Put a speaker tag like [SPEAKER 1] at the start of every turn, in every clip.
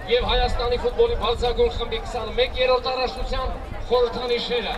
[SPEAKER 1] եւ Հայաստանի ֆուտբոլի բարձրագույն խմբի 21-րդ առաջնության խորհրդանիշները։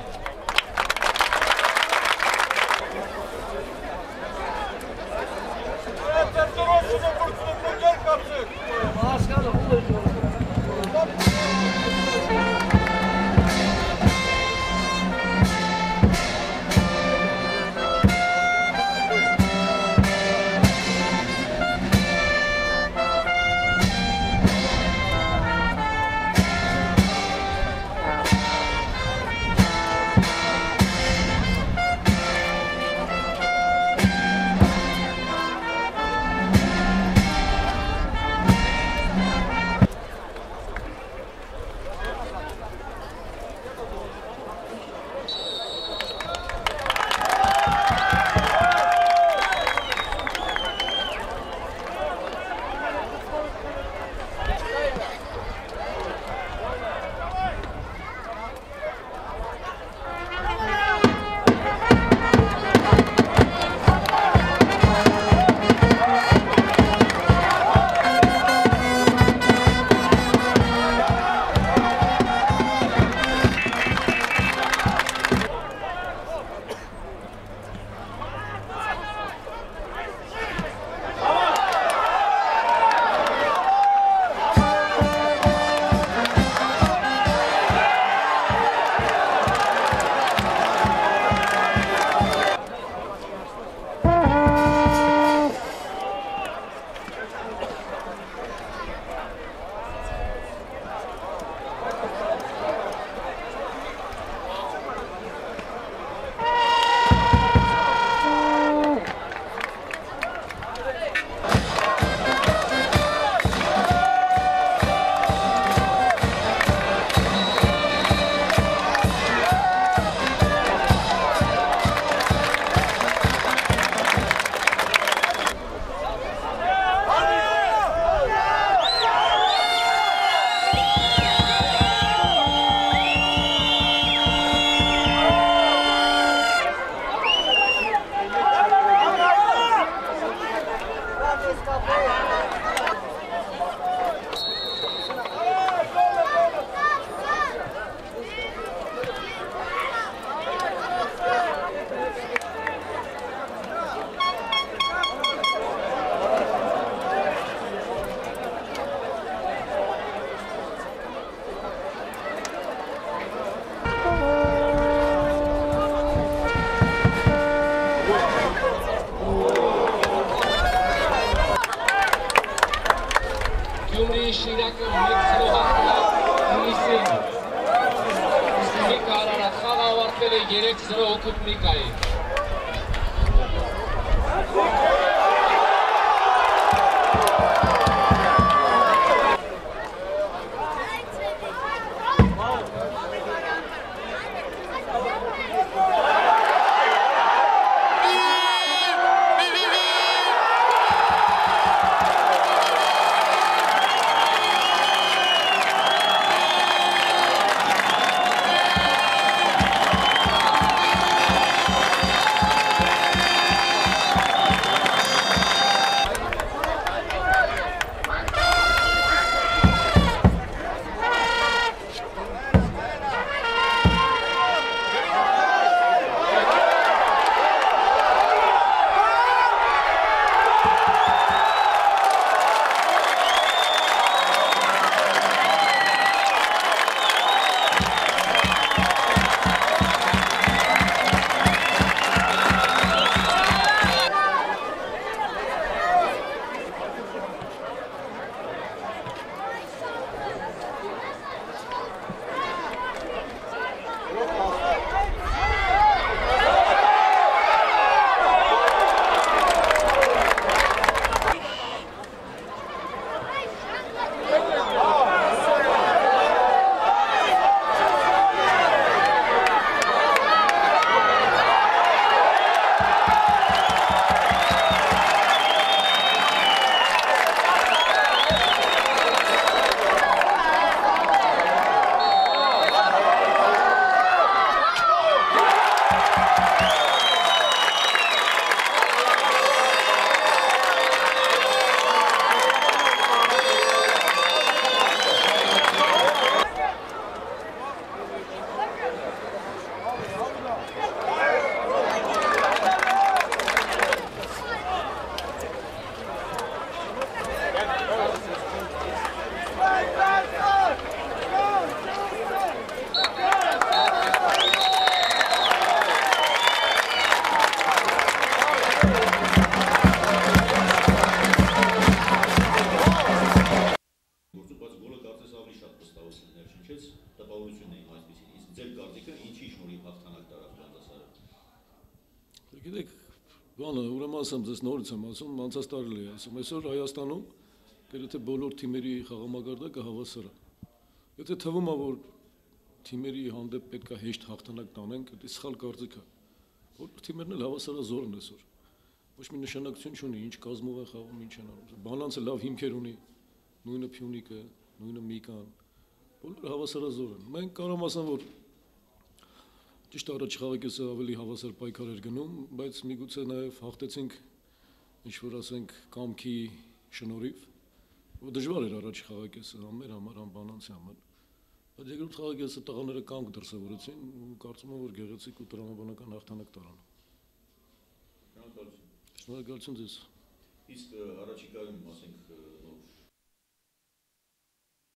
[SPEAKER 2] հնչեց, տպավորություն է իմ այսպեսին, իսկ ձեր կարծիքը ինչի շնորհիվ հաղթանակ տարավ Գանձասարը։
[SPEAKER 3] Գիտեք, բանը ուրեմն ասեմ ձեզ նորից եմ ասում, անցած տարի էի ասում, այսօր Հայաստանում գրեթե բոլոր թիմերի խաղամակարդակը հավասար է։ Եթե թվում է, որ թիմերի հանդեպ պետք է հեշտ հաղթանակ տանենք, դա սխալ կարծիք է։ Բոլոր թիմերն էլ հավասարազոր են այսօր։ Ոչ մի նշանակություն չունի, ինչ կազմով են խաղում, ինչ են անում։ Բանանցը լավ հիմքեր ունի, նույնը Փյունիկը, նույնը Միկան, բոլորը հավասարազոր են։ Մենք կարող եմ ասեմ, որ ճիշտ առաջ խաղակեսը ավելի հավասար պայքար էր գնում, բայց միգուցե նաև հաղթեցինք ինչ որ ասենք կամքի շնորհիվ, որ դժվար էր առաջ խաղակեսը մեր համար, Բանանցի համար։ Բայց երկրորդ խաղակեսը տղաները կանգ դրսևորեցին ու կարծում եմ, որ գեղեցիկ ու տրամաբանական հաղթանակ տարան։
[SPEAKER 2] Շնորհակալություն։
[SPEAKER 3] Շնորհակալություն ձեզ։
[SPEAKER 2] Իսկ առաջիկայում, ասենք,